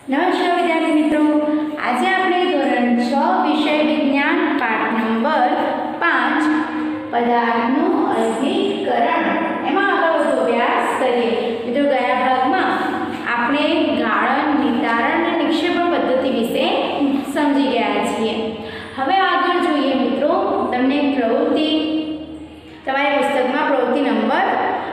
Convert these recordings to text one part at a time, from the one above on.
નમસ્કાર વિદ્યાર્થી મિત્રો, આજે આપણે ધોરણ 6 વિષય વિજ્ઞાન પાઠ નંબર 5 પદાર્થનું અર્ધીકરણ એમાં આગળ વધુ અભ્યાસ કરીએ. મિત્રો, ગયા ભાગમાં આપણે ગાળણ, નિતારણ અને નિક્ષેપણ પદ્ધતિ વિશે સમજી ગયા છીએ. હવે આગળ જોઈએ મિત્રો, તમને પ્રવૃત્તિ તમારી પુસ્તકમાં પ્રવૃત્તિ નંબર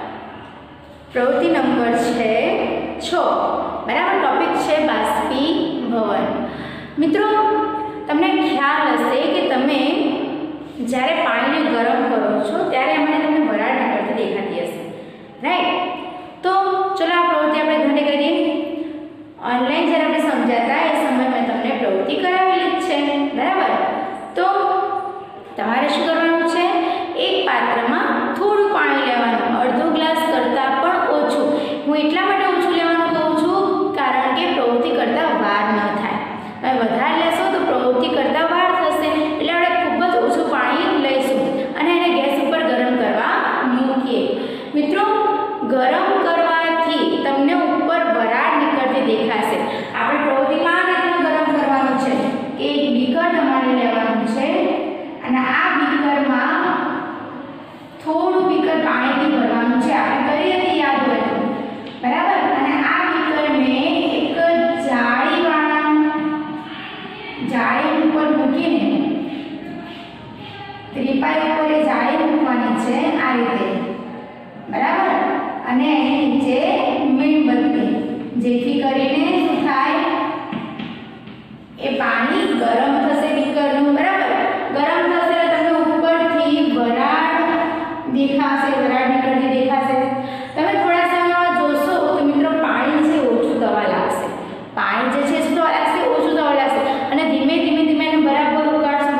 છે 6, બરાબર. ટોપિક છે બાષ્પીભવન. મિત્રો, તમને ખ્યાલ હશે કે તમે જ્યારે પાણીને ગરમ કરો છો ત્યારે એમાં તમને વરાળ નીકળતી દેખાતી હશે, રાઈટ? તો ચલો આ પ્રવૃત્તિ આપણે ઘરે કરીએ. ઓનલાઈન જ્યારે આપણે સમજાતા એ સમય મેં તમને પ્રવૃત્તિ કરાવેલી જ છે, બરાબર. તો તમારે શું કરવાનું છે? એક પાત્રમાં થોડું પાણી લેવાનું, અડધો ગ્લાસ કરતાં પણ ઓછું. હું એટલા માટે ઓછું લેવાનું કહું છું કારણ કે પ્રવૃત્તિ કરતાં વાર ન થાય. તમે વધારે લેશો તો પ્રવૃત્તિ કરતાં વાર થશે, એટલે આપણે ખૂબ જ ઓછું પાણી લઈશું અને એને ગેસ ઉપર ગરમ કરવા મૂકીએ. મિત્રો, ગરમ કરવાથી તમને ઉપર વરાળ નીકળતી દેખાશે. આપણે પ્રવૃત્તિમાં આ રીતનું ગરમ કરવાનું છે કે એક બીકર તમારે લેવાનું છે અને આ બીકરમાં થોડું બીકર પાણીથી ભરવાનું છે. આપણે કરી હતી, યાદ હોય તો, બરાબર. અને આ બીકરને એક જાળી ઉપર મૂકીને ત્રિપાઈ ઉપર એ જાળી મૂકવાની છે આ રીતે, બરાબર. અને એની નીચે મીણબત્તી, જેથી કરીને શું થાય? એ પાણી ગરમ થશે બીકરનું, બરાબર. ગરમ થશે એટલે તમને ઉપરથી વરાળ દેખાશે, વરાળ નીકળતી દેખાશે. તમે થોડા સમયમાં જોશો તો મિત્રો પાણી છે ઓછું થવા લાગશે. પાણી જે છે શું થવા લાગશે? ઓછું થવા લાગશે. અને ધીમે ધીમે એને બરાબર ઉકાળશો.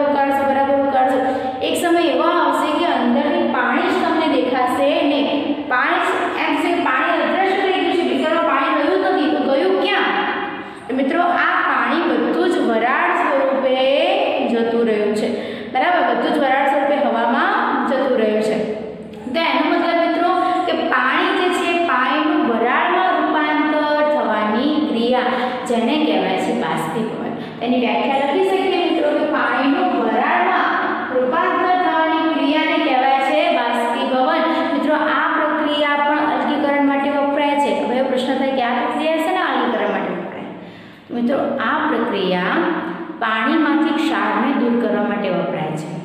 એક સમય એવો આવશે કે અંદરથી પાણી જ તમને દેખાશે ને. પાણી અદ્રશ્ય થઈ ગયું છે, બીકરમાં પાણી રહ્યું નથી, તો ગયું ક્યાં? મિત્રો, આ પાણી બધું જ વરાળ સ્વરૂપે જતું રહ્યું છે, બરાબર. બધું જ વરાળ સ્વરૂપે હવામાં જતું રહ્યું છે. તો એનો મતલબ મિત્રો કે પાણી જે છે, પાણીનું વરાળમાં રૂપાંતર થવાની ક્રિયા, જેને કહેવાય છે બાષ્પીભવન. એની વ્યાખ્યા લખી શકીએ મિત્રો કે પાણીનું વરાળમાં રૂપાંતર થવાની ક્રિયાને કહેવાય છે બાષ્પીભવન. મિત્રો, આ પ્રક્રિયા પણ અલગીકરણ માટે વપરાય છે. હવે પ્રશ્ન થાય કે આ પ્રક્રિયા છે ને અલગીકરણ માટે વપરાય? મિત્રો, આ પ્રક્રિયા પાણીમાંથી ક્ષારને દૂર કરવા માટે વપરાય છે.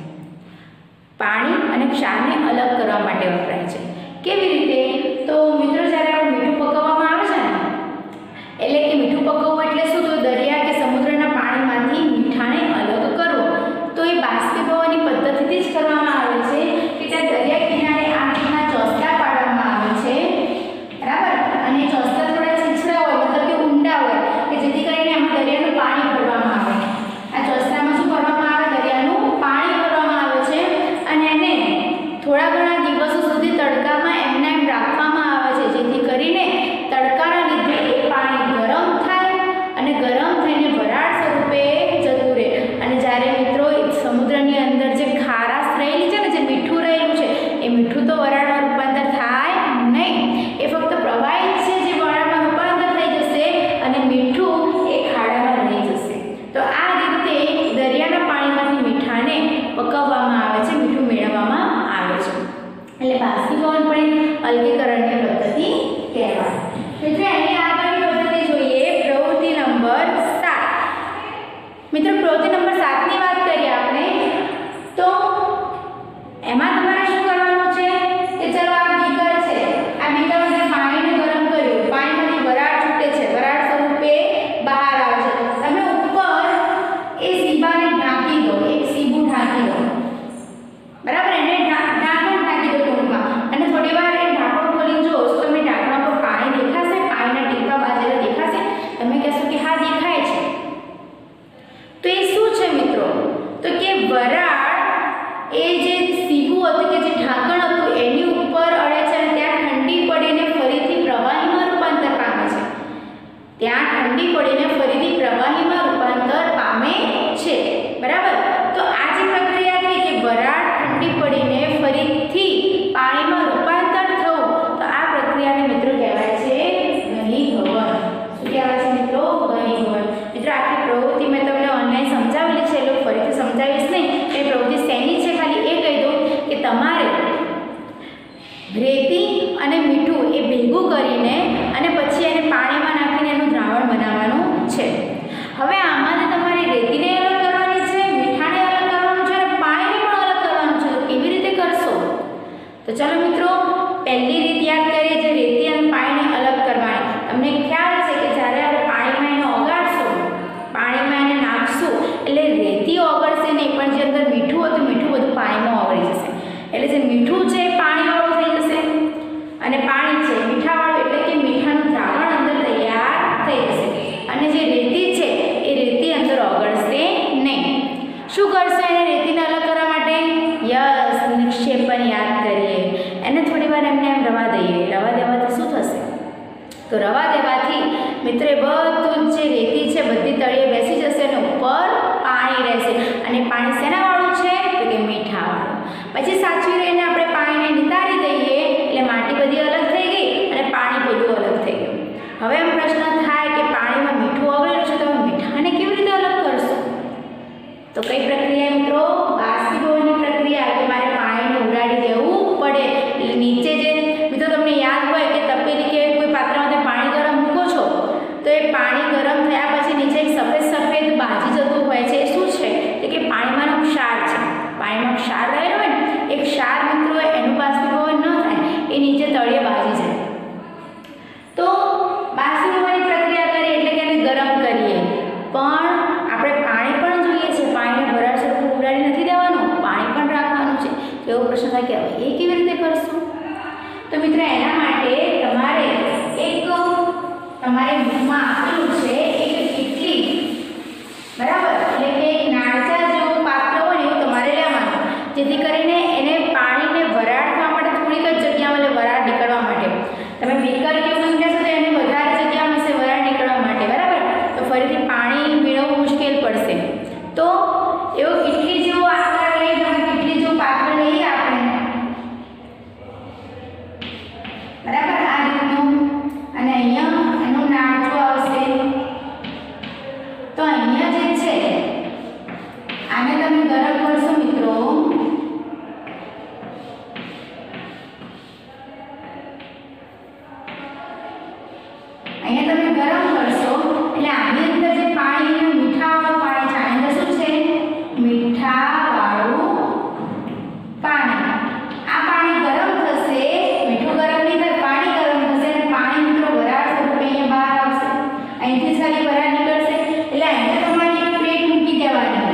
પાણી અને ક્ષારને અલગ કરવા માટે વપરાય છે. કેવી રીતે? તો મિત્રો, જ્યારે આપણે મીઠું પકવવામાં આવે છે ને, એટલે કે મીઠું પકવવું એટલે શું? તો દરિયા કે સમુદ્રના પાણીમાંથી મીઠાને અલગ કરવો. તો એ બાષ્પીભવનની પદ્ધતિથી જ કરવામાં આવે છે કે ત્યાં દરિયા કિનારે આ રીતના ચોસલા પાડવામાં આવે છે, બરાબર. અને ચોસલા થોડા છીછરા હોય, મતલબ કે ઊંડા હોય, કે જેથી કરીને એમાં દરિયાનું પાણી ભરવામાં આવે. આ ચોસલામાં શું ભરવામાં આવે? દરિયાનું પાણી ભરવામાં આવે છે. અને એને થોડા ઘણા દિવસો સુધી તડકામાં એમને એમ રાખવામાં આવે છે, જેથી કરીને તડકાના લીધે એ પાણી ગરમ થાય અને ગરમ થઈને વરાળ સ્વરૂપે જતું રહે. અને જ્યારે મિત્રો સમુદ્રની અંદર જે ખારાશ રહેલી છે ને, જે મીઠું રહેલું છે, એ મીઠું તો વરાળમાં રૂપાંતર થાય નહીં. એ ફક્ત પ્રવાહી છે જે વરાળમાં રૂપાંતર થઈ જશે અને મીઠું એ ખાડામાં રહી જશે. તો આ રીતે દરિયાના પાણીમાંથી મીઠાને પકવવામાં આવે છે, મીઠું મેળવવામાં આવે છે. એટલે બાષ્પીભવન પણ અલગીકરણની પદ્ધતિ કહેવાય. મિત્રો, એની આગળની પદ્ધતિ જોઈએ, પ્રવૃત્તિ નંબર 7. મિત્રો, પ્રવૃત્તિ નંબર 7ની વાત કરીએ આપણે, તો એમાં તમારે શું કરવાનું છે કે ચલો આ બીકર છે, આ બીકરમાં પાણીને ગરમ કર્યું, પાણીમાંથી વરાળ છૂટે છે, વરાળ સ્વરૂપે બહાર આવે છે. તમે ઉપર એ સીબાને ઢાંકી દો, એક સીબું ઢાંકી દો, બરાબર. એને ઢાંકી દો ટૂંકમાં, અને થોડી વાર એ ઢાંકણું ખોલી જો રેતી અને મીઠું એ ભેગું કરીને અને પછી એને પાણીમાં નાખીને એનું દ્રાવણ બનાવવાનું છે. હવે આમાંથી તમારે રેતીને અલગ કરવાની છે, મીઠાને અલગ કરવાનું છે અને પાણીને પણ અલગ કરવાનું છે. તો કેવી રીતે કરશો? તો ચાલો મિત્રો પહેલી રીત યાદ કરીએ, જે રેતી અને પાણીને અલગ કરવાની. તમને ખ્યાલ છે કે જ્યારે આપણે પાણીમાં એને ઓગાળશું, પાણીમાં એને નાખશું એટલે રેતી ઓગળશે નહીં, પણ જે અંદર મીઠું હતું મીઠું બધું પાણીમાં ઓગળી જશે. એટલે જે મીઠું છે એ પાણીવાળું થઈ જશે અને પાણી છે મીઠાવાળું, એટલે કે મીઠાનું દ્રાવણ અંદર તૈયાર થઈ જશે અને જે રેતી છે એ રેતી અંદર ઓગળશે નહીં. શું કરશો એને રેતીને અલગ કરવા માટે? યસ, નિક્ષેપણ યાદ કરીએ. એને થોડી વાર એમને એમ રવા દઈએ. રવા દેવાથી શું થશે? તો રવા દેવાથી મિત્રો બધું જે રેતી છે બધી તળિયે બેસી જશે અને ઉપર પાણી રહેશે. અને પાણી શેનાવાળું છે? તો કે મીઠાવાળું. પછી સાચવી રહીને આપણે પાણીને નિતારી દઈએ એટલે માટી બધી અલગ થઈ ગઈ અને પાણી બધું અલગ થઈ ગયું. હવે એમ પ્રશ્ન થાય કે પાણીમાં મીઠું ઓગળેલું છે, તો મીઠાને કેવી રીતે અલગ કરશો? તો કઈ પ્રક્રિયા મિત્રો? બાષ્પીભવનની પ્રક્રિયા. કે મારે પાણીને ઉડાડી દેવું પડે. એટલે નીચે જે મિત્રો તમને યાદ હોય કે તપેલી કે કોઈ પાત્રમાં પાણી ગરમ મૂકો છો, તો એ પાણી ગરમ થયા પછી નીચે એક સફેદ સફેદ બાજી જતું હોય છે. એ શું છે? તો કે પાણીમાંનો ક્ષાર છે. પાણીમાં ક્ષાર રહેલો હોય ને, એક ક્ષાર મિત્રો એનું બાષ્પીભવન ન થાય, એ નીચે તળિયે બાજી જાય. તો બાષ્પીભવનની પ્રક્રિયા કરીએ એટલે કે એને ગરમ કરીએ, પણ આપણે પાણી પણ જોઈએ છે. પાણીને વરાળ સરખું ઉડાડી નથી દેવાનું, પાણી પણ રાખવાનું છે. તો એવો પ્રશ્ન થાય કે હવે એ કેવી રીતે કરશું? તો મિત્રો એના માટે તમારે તમારે બુકમાં આપેલું છે એક કીટલી, બરાબર, એટલે કે એક નાળચા જેવું પાત્ર હોય એવું તમારે લેવાનું, જેથી કરીને એને પાણીને વરાળ થવા માટે થોડીક જ જગ્યામાં, એટલે વરાળ નીકળવા માટે. તમે બીકર કેવું મૂકશો તો એને વધારે જગ્યા મળશે વરાળ નીકળવા માટે, બરાબર. તો ફરીથી પાણી મેળવવું મુશ્કેલ પડશે. તો એવો કીટલી જેવો આકાર લઈ, તમે કીટલી જેવું પાત્ર લઈએ આપણે, બરાબર, આ રીતનું. અને અહીંયા એનું નાળચું આવશે. તો અહીંયા જે છે આને તમે ગરમ કરશો મિત્રો. અહીંયા તમે ગરમ કરશો એટલે આની અંદર જે પાણી મીઠાવાળું પાણી છે, આની અંદર શું છે? મીઠાવાળું પાણી. આ પાણી ગરમ થશે, મીઠું ગરમ નહીં થાય, પાણી ગરમ થશે અને પાણી મિત્રો વરાળ સ્વરૂપે અહીંયા બહાર આવશે. અહીંથી સારી વરાળ નીકળશે એટલે અહીંયા તમારે એક પ્લેટ મૂકી દેવાની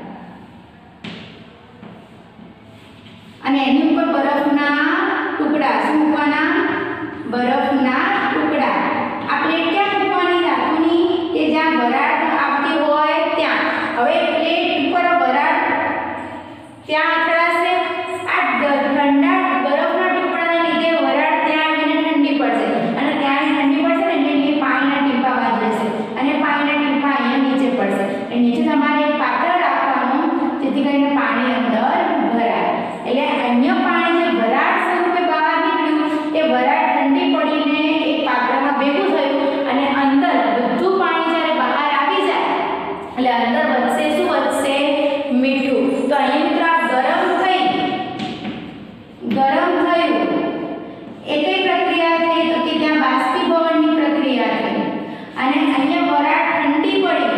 અને એની ઉપર બરફના ટુકડા. શું મૂકવાના? બરફના ટુકડા. આ પ્લેટ ક્યાં મૂકવાની? ધાતુની કે જ્યાં વરાળ આવતી હોય ત્યાં. હવે પ્લેટ ઉપર વરાળ ત્યાં અથડાશે. આ ઠંડા બરફના ટુકડાને લીધે વરાળ ત્યાં આવીને ઠંડી પડશે અને ત્યાં ઠંડી પડશે ને એટલે પાણીના ટીંપા બહાર જશે અને પાણીના ટીંપા અહીંયા નીચે પડશે. એટલે નીચે તમારે એક પાત્ર રાખવાનું, જેથી કરીને પાણી અંદર ભરાય. એટલે અહીંયા પાણી જે વરાળ સ્વરૂપે બહાર નીકળ્યું એ વરાળ ઠંડી પડીને એક પાત્રમાં ભેગું થયું અને અંદર બધું પાણી જ્યારે બહાર આવી જાય એટલે અંદર વધશે શું? વધશે મીઠું. તો અહીંયા મિત્રો આ ગરમ થયું એ કઈ પ્રક્રિયા થઈ? તો કે ત્યાં બાષ્પીભવનની પ્રક્રિયા થઈ. અને અહીંયા વરાળ ઠંડી પડી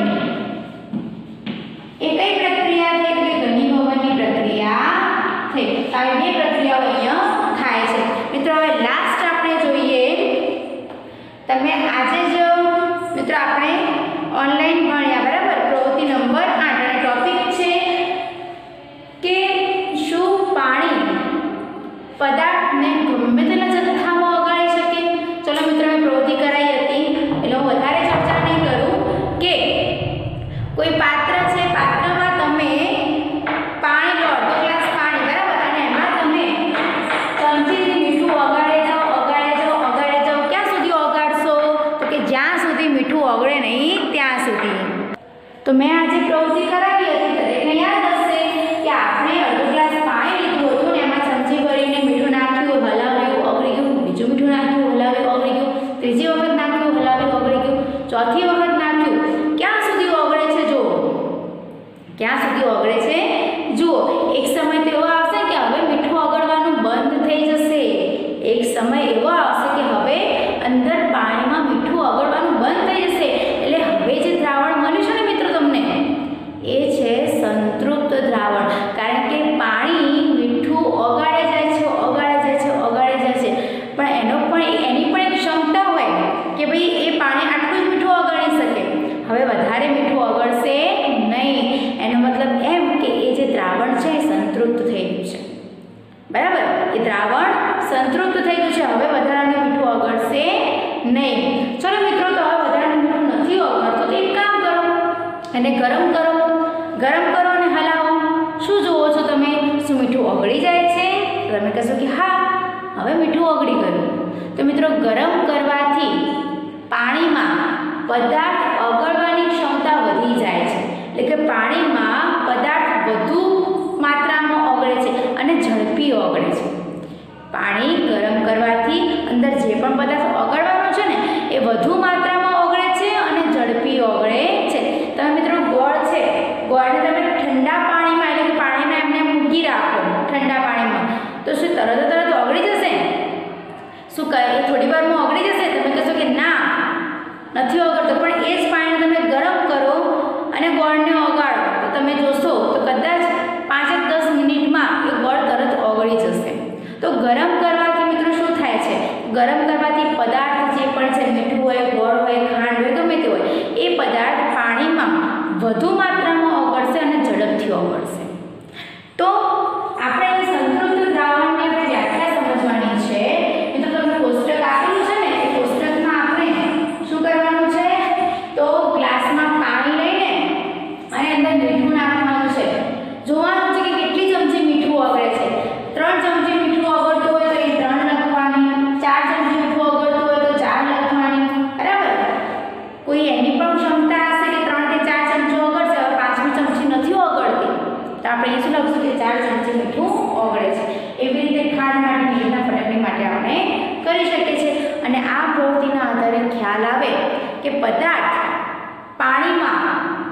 એ કઈ પ્રક્રિયા થઈ? તો કે ઘનીભવનની પ્રક્રિયા થઈ. આવી બે પ્રક્રિયાઓ અહીંયા થાય છે. મિત્રો હવે લાસ્ટ આપણે જોઈએ, તમે આજે જ મિત્રો આપણે ઓનલાઈન ભણ્યા, બરાબર, પ્રવૃત્તિ નંબર 8 અને ટોપિક છે કે શું પાણી પદાર્થને ગમે તેટલા જથ્થામાં ઓગાળી શકે? ચલો મિત્રો મેં પ્રવૃત્તિ કરાઈ હતી એટલે હું વધારે ચર્ચા નહીં કરું. કે કોઈ પાત્ર છે, પાત્રમાં તમે પાણી લો, 2 ગ્લાસ પાણી, બરાબર, અને એમાં તમે ચમચીથી મીઠું ઓગાળે જાઓ. ક્યાં સુધી ઓગાળશો? તો કે જ્યાં સુધી મીઠું ઓગળે નહીં ત્યાં સુધી. તો મેં આજે પ્રવૃત્તિ કરાવી હતી, દરેકને યાદ હશે કે આપણે 1/2 ગ્લાસ પાણી લીધું હતું ને એમાં ચમચી ભરીને મીઠું નાખ્યું, હલાવ્યું, ઓગળી ગયું, બીજું મીઠું નાખ્યું, હલાવ્યું, ઓગળી ગયું, ત્રીજી વખત નાખ્યું, હલાવ્યું, ઓગળી ગયું, ચોથી વખત નાખ્યું. ક્યાં સુધી ઓગળે છે? જુઓ, ક્યાં સુધી ઓગળે છે જુઓ. એક સમય તો એવો આવશે કે હવે મીઠું ઓગળવાનું બંધ થઈ જશે, એક સમય એવો આવશે કે હવે અંદર પાણીમાં મીઠું ઓગળવાનું બંધ થઈ જશે. એટલે હવે જે દ્રાવણ મળ્યું છે ને મિત્રો તમને, એ છે સંતૃપ્ત દ્રાવણ. કારણ કે પાણી મીઠું ઓગાળે જાય છે, પણ એની પણ એક ક્ષમતા હોય કે ભાઈ એ પાણી આટલું જ મીઠું ઓગાળી શકે, હવે વધારે મીઠું ઓગળશે નહીં. એનો મતલબ એમ કે એ જે દ્રાવણ છે એ સંતૃપ્ત થઈ ગયું છે. બરાબર, એ દ્રાવણ સંતૃપ્ત થઈ ગયું છે, હવે વધારાનું મીઠું ઓગળશે નહીં. ચલો મિત્રો, તો હવે વધારાનું મીઠું નથી ઓગળતું, તો એક કામ કરો, એને ગરમ કરો અને હલાવો. શું જુઓ છો તમે? શું મીઠું ઓગળી જાય છે? તમે કહેશો કે હા, હવે મીઠું ઓગળી ગયું. તો મિત્રો, ગરમ કરવાથી પાણીમાં પદાર્થ ઓગળવાની ક્ષમતા વધી જાય છે. એટલે કે પાણીમાં પદાર્થ વધુ માત્રામાં ઓગળે છે અને ઝડપી ઓગળે છે. પાણી ગરમ કરવાથી અંદર જે પણ પદાર્થ ઓગળવાનો છે ને એ વધુ માત્રામાં ઓગળે છે અને ઝડપી ઓગળે છે. તમે મિત્રો ગોળ છે, ગોળને તમે ઠંડા પાણીમાં એટલે કે પાણીમાં એમને મૂકી રાખો ઠંડા પાણીમાં, તો શું તરત ઓગળી જશે? શું કહે? એ થોડી વારમાં ઓગળી જશે? તમે કહેશો કે ના, નથી ઓગળતો. પણ એ જ પાણી તમે ગરમ કરો અને ગોળને ઓગાળો તો તમે જોશો તો કદાચ 5-10 મિનિટમાં એ ગોળ તરત ઓગળી જશે. તો ગરમ કરવાથી મિત્રો શું થાય છે? ગરમ કરવાથી પદાર્થ જે પણ છે, મીઠું હોય, ગોળ હોય, ખાંડ હોય, ગમે તે હોય, એ પદાર્થ પાણીમાં વધુ માત્રામાં ઓગળશે અને ઝડપથી ઓગળશે. તો આપણે સંતૃપ્ત દ્રાવણની વ્યાખ્યા સમજવાની છે. મિત્રો તમને કોષ્ટક આપેલું છે ને, એ કોષ્ટકમાં આપણે શું કરવાનું છે? તો ગ્લાસમાં પાણી લઈને અને અંદર મીઠું નાખવાનું છે. જોવાનું છે કે કેટલી ચમચી મીઠું ઓગળે છે. 3 ચમચી મીઠું ઓગળતું હોય તો એ 3 લખવાની, 4 ચમચી મીઠું ઓગળતું હોય તો 4 લખવાની. બરાબર, કોઈ એની પણ ક્ષમતા હશે કે 3 કે 4 ચમચી ઓગળશે, હવે 5મી ચમચી નથી ઓગળતી, તો આપણે શું લખશું કે 4 ચમચી મીઠું ઓગળે છે. એવી રીતે ખાંડ માટે, મીઠાના ફટકડી માટે આપણે કરી શકીએ છીએ. અને આ પ્રવૃત્તિના આધારે ખ્યાલ આવે કે પદાર્થ પાણીમાં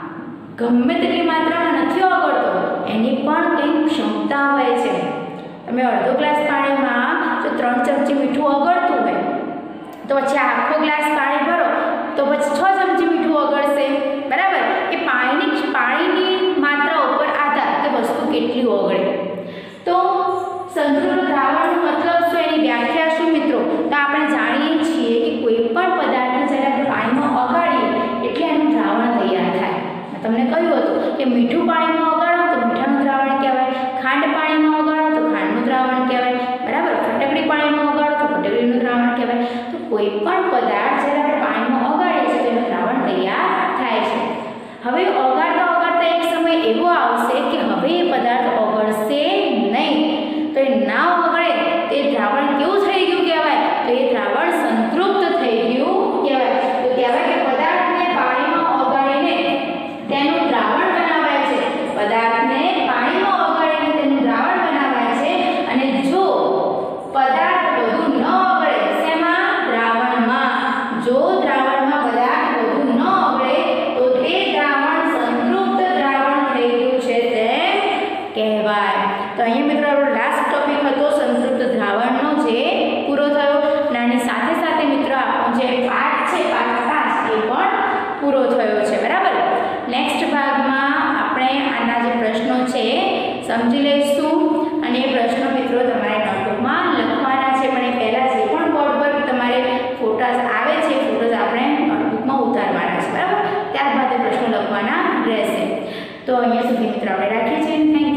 ગમે તેટલી માત્રામાં નથી ઓગળતો, એની પણ કંઈક ક્ષમતા હોય છે. તમે અડધો ગ્લાસ પાણીમાં જો 3 ચમચી મીઠું ઓગળતું હોય તો પછી આખો ગ્લાસ પાણી ભરો તો પછી 6 ચમચી મીઠું ઓગળશે. બરાબર, એ પાણીની માત્રા ઉપર આધાર કે વસ્તુ કેટલી ઓગળે. તો સંતૃપ્ત દ્રાવણનો મતલબ શું, એની વ્યાખ્યા શું મિત્રો? તો આપણે જાણીએ છીએ કે કોઈ પણ પદાર્થને જ્યારે આપણે પાણીમાં ઓગાળીએ એટલે એનું દ્રાવણ તૈયાર થાય. મેં તમને કહ્યું હતું કે મીઠું પાણીમાં ઓગાળો તો મીઠાનું દ્રાવણ કહેવાય, ખાંડ પાણીમાં ઓગાળો તો ખાંડનું દ્રાવણ કહેવાય. બરાબર, ફટકડી પાણીમાં ઓગાળો તો ફટકડીનું દ્રાવણ કહેવાય. તો કોઈ પણ પદાર્થ જ્યારે આપણે પાણીમાં ઓગાળીએ છીએ તો એનું દ્રાવણ તૈયાર થાય છે. હવે ઓગાળતા એક સમય એવો આવશે કે હવે એ પદાર્થ ઓગળશે નહીં. તો એ ના ઓગળે તો એ દ્રાવણ કેવું થઈ ગયું કહેવાય? તો એ દ્રાવણ સંતૃપ્ત થઈ ગયું કહેવાય. તો કહેવાય કે પદાર્થને પાણીમાં ઓગાળીને તેનું દ્રાવણ બનાવાય છે. પદાર્થને પાણીમાં ઓગાળીને તેનું દ્રાવણ બનાવાય છે. અને જો પદાર્થ વધુ ન ઓગળે, શેમાં? દ્રાવણમાં. જો દ્રાવણમાં પદાર્થ વધુ ન ઓગળે તો તે દ્રાવણ સંતૃપ્ત દ્રાવણ થઈ ગયું છે તેમ કહેવાય. તો અહીંયા મિત્રો આપણો લાસ્ટ ટોપિક હતો સંતૃપ્ત દ્રાવણનો, જે પૂરો થયો. નાની સાથે સાથે મિત્રો આપણો જે પાઠ છે, પાઠ 5, એ પણ પૂરો થયો છે. બરાબર, નેક્સ્ટ ભાગમાં આપણે આના જે પ્રશ્નો છે સમજી લઈશું. અને એ પ્રશ્નો મિત્રો તમારે નોટબુકમાં લખવાના છે. પણ એ પહેલાં જે પણ બોર્ડ પર તમારે ફોટાસ આવે છે, ફોટોસ આપણે નોટબુકમાં ઉતારવાના છે. બરાબર, ત્યારબાદ એ પ્રશ્નો લખવાના રહેશે. તો અહીંયા સુધી મિત્રો આપણે રાખીએ છીએ. Thank you.